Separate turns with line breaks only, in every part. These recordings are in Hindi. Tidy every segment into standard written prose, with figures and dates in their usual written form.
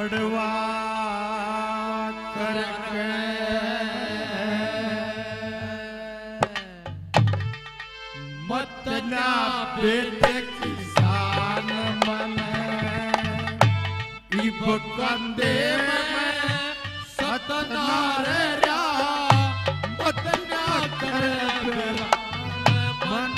बड़वा करके मत ना बेटे किसान मन इब कंदे में सतनार मत ना करे मन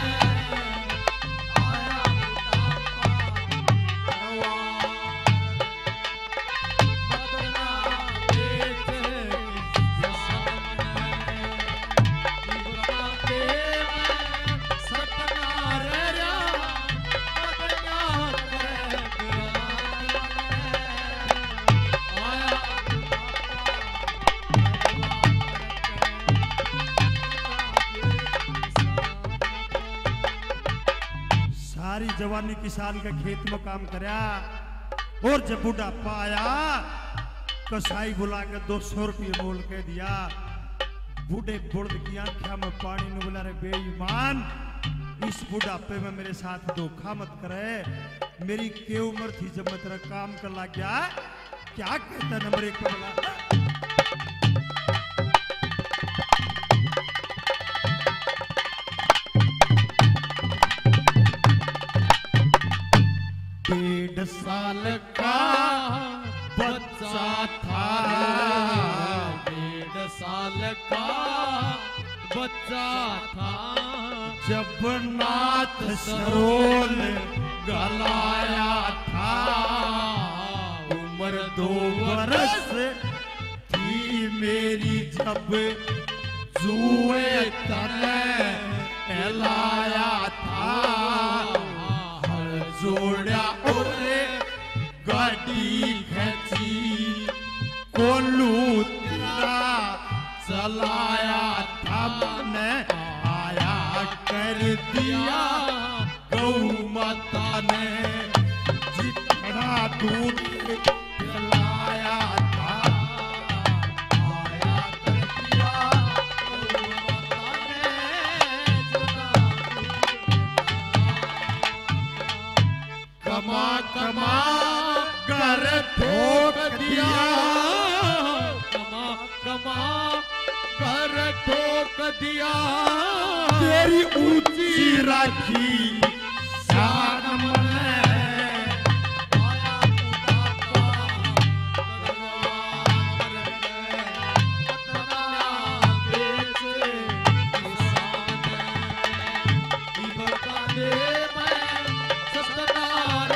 सारी जवानी किसान के खेत में काम करया और जब बुढ़ापा आया कसाई बुला के 200 रुपये मोल के दिया। बूढ़े बुढ़ की आंखों में पानी न बुला रे बेईमान, इस बुढ़ापे में मेरे साथ धोखा मत करे। मेरी के उम्र थी जब मैं तेरा काम कर ला गया, क्या कहता नंबर एक पे बोला डेढ़ साल का बच्चा था,
डेढ़ साल का बच्चा था
जब नाथ सरोल गलाया था। उम्र 2 बरस थी मेरी जब जुए तने लाया था। हर जोड़ा और गाड़ी खची कोलू तेरा चलाया था। मैंने आया कर दिया गौ माता ने जितना दूध पिलाया था। आया कर दिया गौ माता ने कमा कमा कर ठोक दिया,
कमा कमा कर ठोक दिया।
तेरी ऊंची राखी शान मन
आया बुढ़ापा तलवार बेचे किसान इब कंदे में सतनार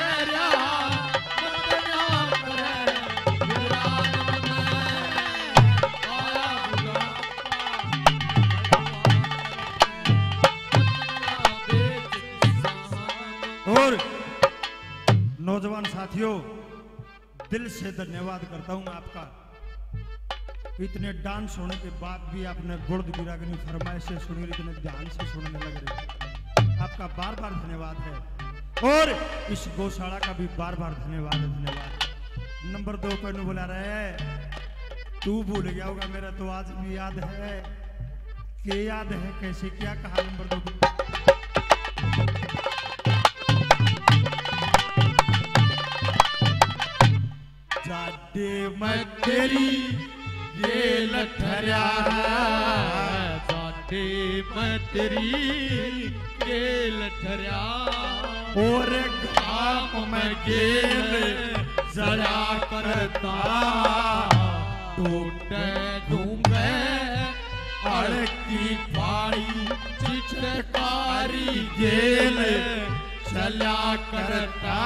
और नौजवान साथियों, दिल से धन्यवाद करता हूं आपका। इतने डांस होने के बाद भी आपने गुर्द गिरागनी फरमाइश से सुनी, इतने ध्यान से सुनने लग रहे। आपका बार बार धन्यवाद है और इस गौशाला का भी बार बार धन्यवाद है। धन्यवाद। नंबर 2 पर बुला रहे हैं, तू भूल गया होगा, मेरा तो आज भी याद है। के याद है कैसे क्या कहा नंबर 2 पर? जाडे मैं तेरी ये लठरिया,
जाडे मैं तेरी ये लठरिया।
और घाम में गेल जला करता। टूटे दूंगे अड़की पाई चिटकारी गेल चला करता।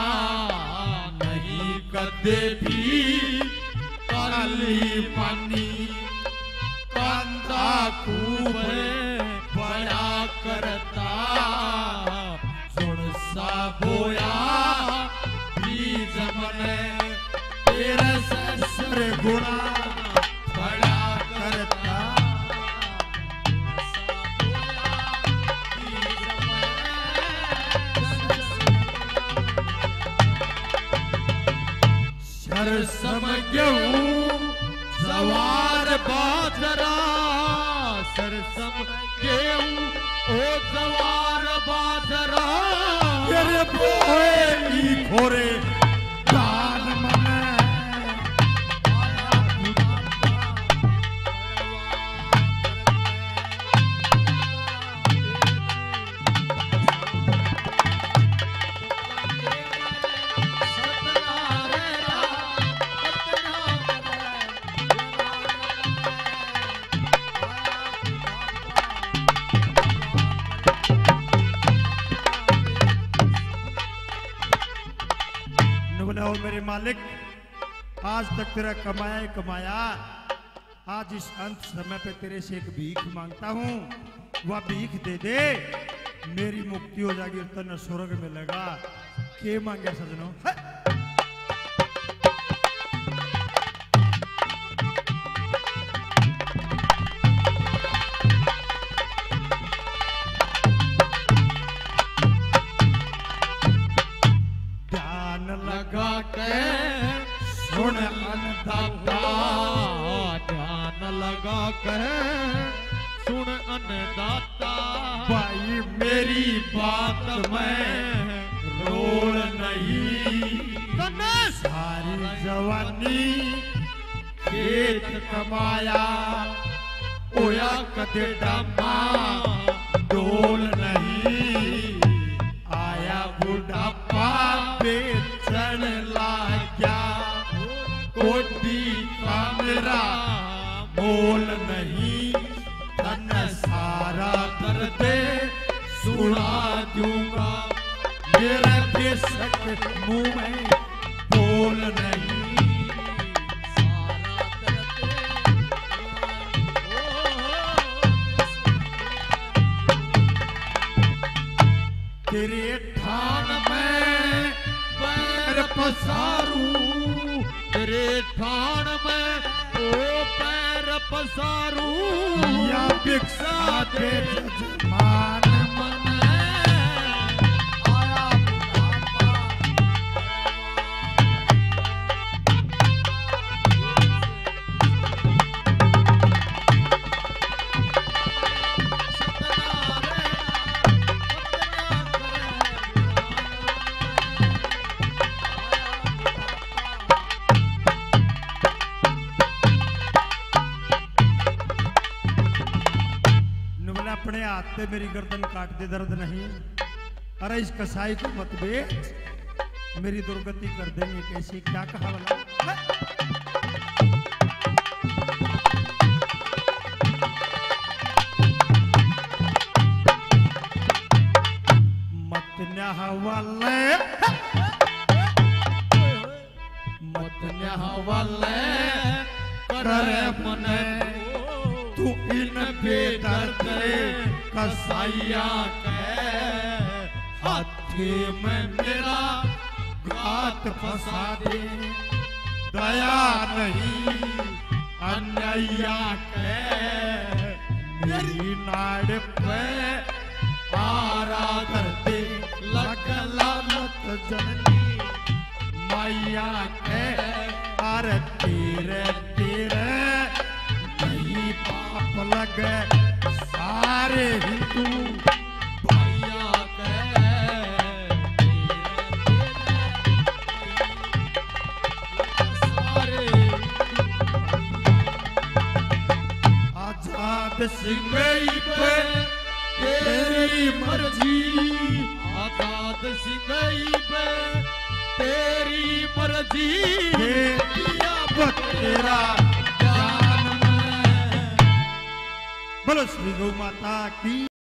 नहीं कदे भी काली पानी कांदा खूब बड़ा करता। सुन सा बोया बीज मने तेरे ससुर गुणा बड़ा करता। सरसम गेहूं सवार बाजरा, सरसम गेहूं ओ सवार बाजरा। तेरे बोए की खोरे दान मने बोले ओ मेरे मालिक, आज तक तेरा कमाया ही कमाया, आज इस अंत समय पे तेरे से एक भीख मांगता हूँ, वह भीख दे दे, मेरी मुक्ति हो जाएगी, तन स्वर्ग मिलेगा। के मांगे सजनों? ध्यान लगा के सुन अन्नदाता,
ध्यान लगा कर सुन अन्नदाता,
भाई
मेरी बात में रोल नहीं,
सारी जवानी
खेत कमाया ओया कदे डामा डोल नहीं,
आया बुढ़ापा
बेचन लाग्या कोटी का मेरा मोल नहीं,
धन सारा
दर्द सुना दूंगा,
मेरे बेशक मुंह में बोल नहीं। तेरे
ठान में पैर पसारूं, तेरे ठान में ओ पैर पसारूं,
या भिक्षा दे जजमान
मन
आया बुढ़ापा। अपने हाथ पे मेरी गर्दन काट दे, दर्द नहीं। अरे इस कसाई को मत बेच, मेरी दुर्गति कर देंगे कैसे? क्या कहा वाला? मत न्याहवाले,
मत न्याहवाले करे मने,
तू इन बेदर्द
कसाइया के हाथे में मेरा घात फंसा दे,
दया नहीं
अन्नैया के
मेरी नाड़ पे
आरा कर दे,
लग लानत जननी मैया के। अरे तेरे तेरे नहीं पाप लगे सारे हिंदू
भैया के, सारे
आजाद सिंह
सिंगई पे तेरी मर्जी, आजाद सिंगई पे तेरी मर्जी,
दिया तेरा
जान में
बोलो श्री गौ माता की।